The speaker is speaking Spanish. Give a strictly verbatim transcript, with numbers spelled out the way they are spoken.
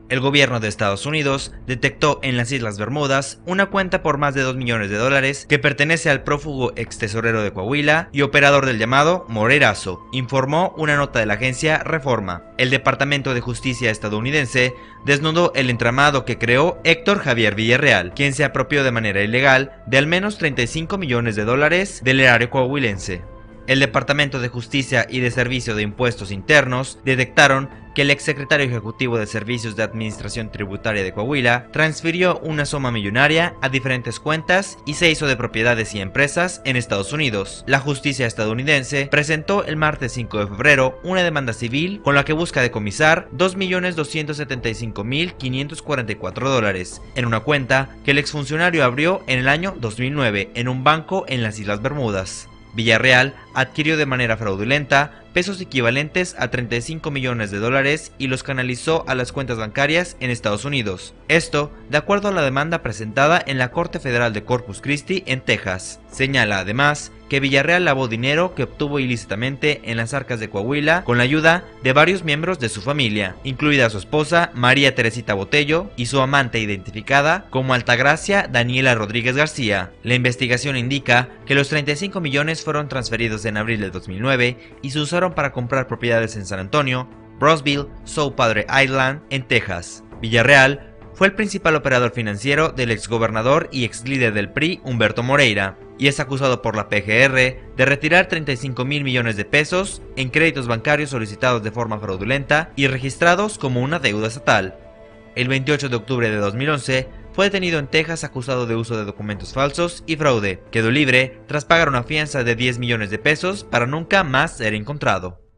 El gobierno de Estados Unidos detectó en las Islas Bermudas una cuenta por más de dos millones de dólares que pertenece al prófugo ex tesorero de Coahuila y operador del llamado Morerazo, informó una nota de la agencia Reforma. El Departamento de Justicia estadounidense desnudó el entramado que creó Héctor Javier Villarreal, quien se apropió de manera ilegal de al menos treinta y cinco millones de dólares del erario coahuilense. El Departamento de Justicia y de Servicio de Impuestos Internos detectaron que el exsecretario ejecutivo de Servicios de Administración Tributaria de Coahuila transfirió una suma millonaria a diferentes cuentas y se hizo de propiedades y empresas en Estados Unidos. La justicia estadounidense presentó el martes cinco de febrero una demanda civil con la que busca decomisar dos millones doscientos setenta y cinco mil quinientos cuarenta y cuatro dólares en una cuenta que el exfuncionario abrió en el año dos mil nueve en un banco en las Islas Bermudas. Villarreal adquirió de manera fraudulenta pesos equivalentes a treinta y cinco millones de dólares y los canalizó a las cuentas bancarias en Estados Unidos. Esto, de acuerdo a la demanda presentada en la Corte Federal de Corpus Christi en Texas. Señala además que Villarreal lavó dinero que obtuvo ilícitamente en las arcas de Coahuila con la ayuda de varios miembros de su familia, incluida su esposa María Teresita Botello y su amante identificada como Altagracia Daniela Rodríguez García. La investigación indica que los treinta y cinco millones fueron transferidos en abril de dos mil nueve y se usaron para comprar propiedades en San Antonio, Brownsville, South Padre Island, en Texas. Villarreal fue el principal operador financiero del exgobernador y ex líder del P R I, Humberto Moreira, y es acusado por la P G R de retirar treinta y cinco mil millones de pesos en créditos bancarios solicitados de forma fraudulenta y registrados como una deuda estatal. El veintiocho de octubre de dos mil once fue detenido en Texas acusado de uso de documentos falsos y fraude. Quedó libre tras pagar una fianza de diez millones de pesos para nunca más ser encontrado.